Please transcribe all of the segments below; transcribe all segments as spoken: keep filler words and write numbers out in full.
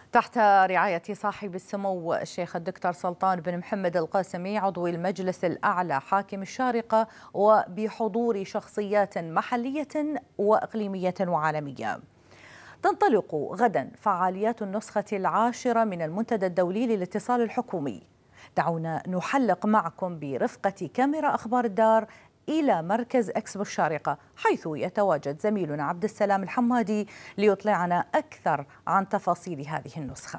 تحت رعاية صاحب السمو الشيخ الدكتور سلطان بن محمد القاسمي عضو المجلس الأعلى حاكم الشارقة، وبحضور شخصيات محلية وإقليمية وعالمية. تنطلق غدا فعاليات النسخة العاشرة من المنتدى الدولي للاتصال الحكومي. دعونا نحلق معكم برفقة كاميرا أخبار الدار إلى مركز إكسبو الشارقة، حيث يتواجد زميلنا عبد السلام الحمادي ليطلعنا أكثر عن تفاصيل هذه النسخة.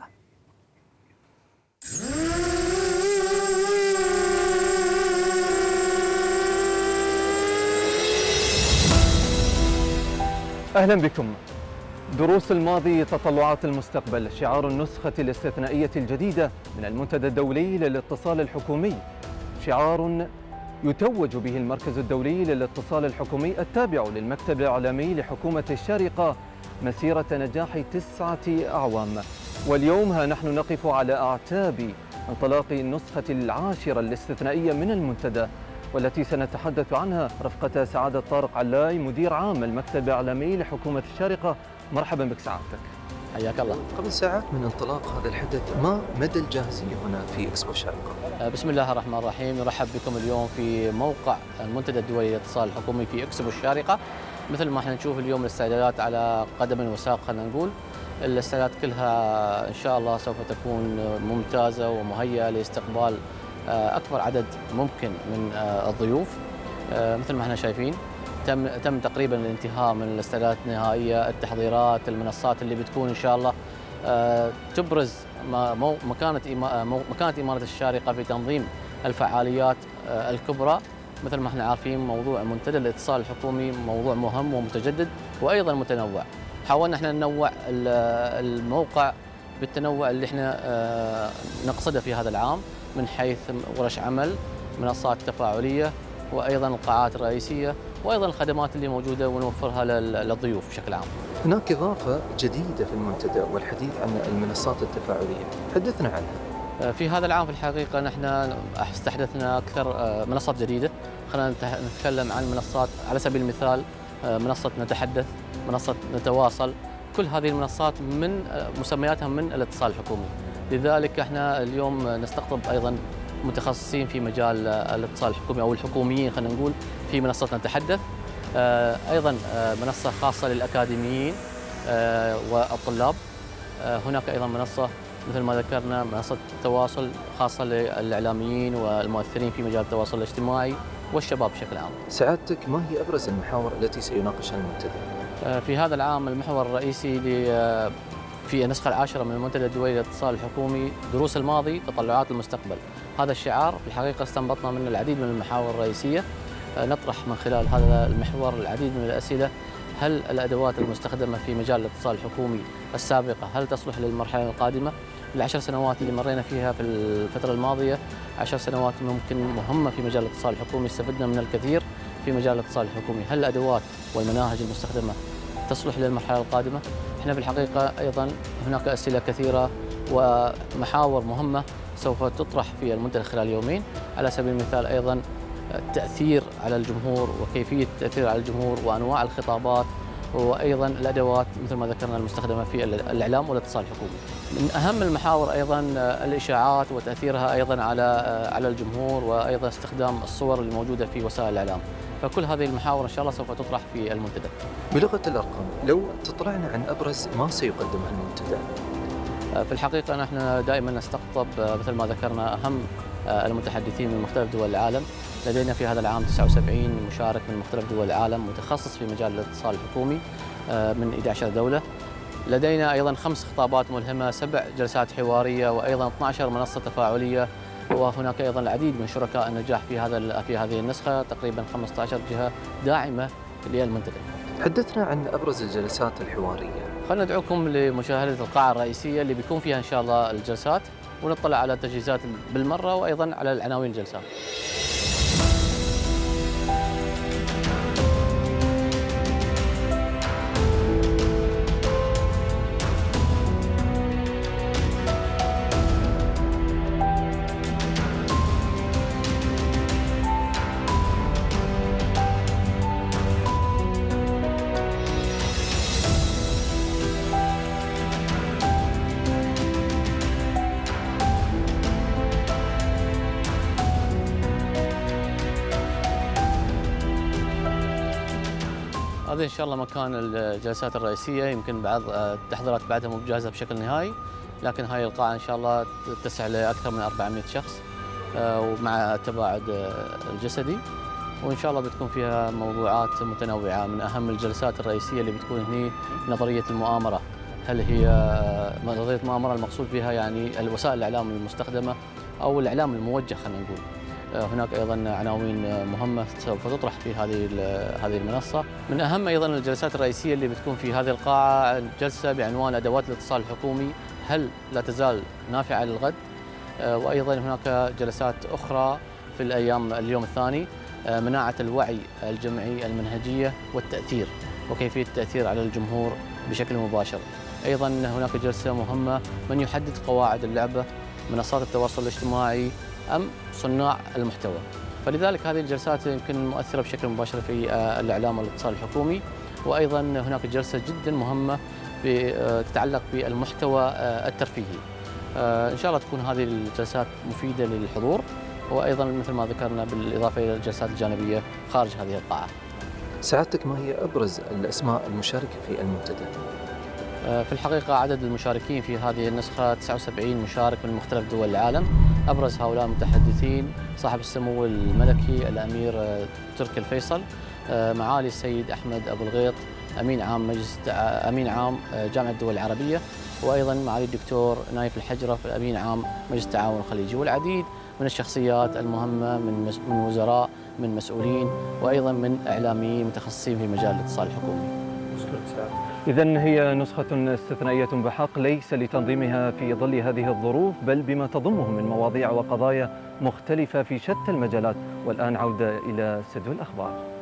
أهلا بكم. دروس الماضي، تطلعات المستقبل، شعار النسخة الاستثنائية الجديدة من المنتدى الدولي للاتصال الحكومي، شعار يتوج به المركز الدولي للاتصال الحكومي التابع للمكتب الإعلامي لحكومة الشارقة مسيرة نجاح تسعة أعوام. واليوم ها نحن نقف على أعتاب انطلاق النسخة العاشرة الاستثنائية من المنتدى، والتي سنتحدث عنها رفقة سعادة طارق علاي مدير عام المكتب الإعلامي لحكومة الشارقة. مرحبا بك سعادتك. حياك الله. قبل ساعات من انطلاق هذا الحدث، ما مدى الجاهزية هنا في إكسبو الشارقة؟ بسم الله الرحمن الرحيم. نرحب بكم اليوم في موقع المنتدى الدولي للاتصال الحكومي في إكسبو الشارقة. مثل ما احنا نشوف اليوم الاستعدادات على قدم وساق، خلينا نقول الاستعدادات كلها إن شاء الله سوف تكون ممتازة ومهيئة لاستقبال أكبر عدد ممكن من الضيوف. مثل ما احنا شايفين تم تم تقريبا الانتهاء من الاستعدادات النهائيه، التحضيرات، المنصات اللي بتكون ان شاء الله تبرز مكانه مكانه اماره الشارقه في تنظيم الفعاليات الكبرى. مثل ما احنا عارفين موضوع منتدى الاتصال الحكومي موضوع مهم ومتجدد وايضا متنوع. حاولنا احنا ننوع الموقع بالتنوع اللي احنا نقصده في هذا العام، من حيث ورش عمل، منصات تفاعليه، وايضا القاعات الرئيسيه، وايضا الخدمات اللي موجوده ونوفرها للضيوف بشكل عام. هناك اضافه جديده في المنتدى والحديث عن المنصات التفاعليه، حدثنا عنها. في هذا العام في الحقيقه نحن استحدثنا اكثر منصات جديده. خلينا نتكلم عن منصات على سبيل المثال منصه نتحدث، منصه نتواصل، كل هذه المنصات من مسمياتها من الاتصال الحكومي. لذلك احنا اليوم نستقطب ايضا متخصصين في مجال الاتصال الحكومي او الحكوميين، خلينا نقول في منصه نتحدث. ايضا منصه خاصه للاكاديميين والطلاب. هناك ايضا منصه مثل ما ذكرنا منصه تواصل خاصه للاعلاميين والمؤثرين في مجال التواصل الاجتماعي والشباب بشكل عام. سعادتك، ما هي ابرز المحاور التي سيناقشها المنتدى؟ في هذا العام المحور الرئيسي في النسخة العاشرة من المنتدى الدولي للاتصال الحكومي دروس الماضي، تطلعات المستقبل. هذا الشعار في الحقيقة استنبطنا منه العديد من المحاور الرئيسية. نطرح من خلال هذا المحور العديد من الأسئلة. هل الأدوات المستخدمة في مجال الاتصال الحكومي السابقة هل تصلح للمرحلة القادمة؟ العشر سنوات اللي مرينا فيها في الفترة الماضية عشر سنوات ممكن مهمة في مجال الاتصال الحكومي، استفدنا من الكثير في مجال الاتصال الحكومي. هل الأدوات والمناهج المستخدمة تصلح للمرحلة القادمة؟ احنا في الحقيقة أيضا هناك أسئلة كثيرة ومحاور مهمة سوف تطرح في المنتدى خلال يومين. على سبيل المثال أيضا التأثير على الجمهور وكيفية التأثير على الجمهور وأنواع الخطابات، وأيضا الأدوات مثل ما ذكرنا المستخدمة في الإعلام والاتصال الحكومي. من أهم المحاور أيضا الإشاعات وتأثيرها أيضا على على الجمهور، وأيضا استخدام الصور الموجودة في وسائل الإعلام. فكل هذه المحاور إن شاء الله سوف تطرح في المنتدى. بلغة الأرقام، لو تطلعنا عن أبرز ما سيقدمه المنتدى. في الحقيقة نحن دائما نستقطب مثل ما ذكرنا أهم المتحدثين من مختلف دول العالم. لدينا في هذا العام تسعة وسبعين مشارك من مختلف دول العالم متخصص في مجال الاتصال الحكومي من إحدى عشرة دولة. لدينا أيضا خمس خطابات ملهمة، سبع جلسات حوارية، وأيضا اثنتي عشرة منصة تفاعلية. وهناك أيضا العديد من شركاء النجاح في هذا في هذه النسخة، تقريبا خمسة عشر جهة داعمة للمنتدى. حدثنا عن أبرز الجلسات الحوارية. خلينا ندعوكم لمشاهدة القاعة الرئيسية اللي بيكون فيها إن شاء الله الجلسات، ونطلع على التجهيزات بالمرة وأيضا على العناوين الجلسات. هذه إن شاء الله مكان الجلسات الرئيسية، يمكن بعض التحضيرات بعدها مو بجاهزة بشكل نهائي، لكن هاي القاعة إن شاء الله تتسع لأكثر من أربعمئة شخص ومع التباعد الجسدي، وإن شاء الله بتكون فيها موضوعات متنوعة. من أهم الجلسات الرئيسية اللي بتكون هنا نظرية المؤامرة. هل هي نظرية المؤامرة المقصود بها يعني الوسائل الإعلام المستخدمة أو الإعلام الموجه، خلينا نقول. هناك أيضا عناوين مهمة سوف تطرح في هذه هذه المنصة. من أهم أيضا الجلسات الرئيسية اللي بتكون في هذه القاعة جلسة بعنوان أدوات الاتصال الحكومي، هل لا تزال نافعة للغد؟ وأيضا هناك جلسات أخرى في الأيام اليوم الثاني، مناعة الوعي الجمعي، المنهجية والتأثير وكيفية التأثير على الجمهور بشكل مباشر. أيضا هناك جلسة مهمة، من يحدد قواعد اللعبة، منصات التواصل الاجتماعي أم صناع المحتوى. فلذلك هذه الجلسات يمكن مؤثرة بشكل مباشر في الإعلام والاتصال الحكومي. وأيضا هناك جلسة جدا مهمة تتعلق بالمحتوى الترفيهي. إن شاء الله تكون هذه الجلسات مفيدة للحضور، وأيضا مثل ما ذكرنا بالإضافة إلى الجلسات الجانبية خارج هذه القاعة. سعادتك ما هي أبرز الأسماء المشاركة في المنتدى؟ في الحقيقة عدد المشاركين في هذه النسخة تسعة وسبعين مشارك من مختلف دول العالم. أبرز هؤلاء المتحدثين صاحب السمو الملكي الأمير تركي الفيصل، معالي السيد أحمد أبو الغيط أمين عام مجلس أمين عام جامعة الدول العربية، وأيضا معالي الدكتور نايف الحجرف أمين عام مجلس التعاون الخليجي، والعديد من الشخصيات المهمة من من وزراء، من مسؤولين، وأيضا من إعلاميين متخصصين في مجال الاتصال الحكومي. إذن هي نسخة استثنائية بحق، ليس لتنظيمها في ظل هذه الظروف، بل بما تضمه من مواضيع وقضايا مختلفة في شتى المجالات. والآن عودة إلى استديو الأخبار.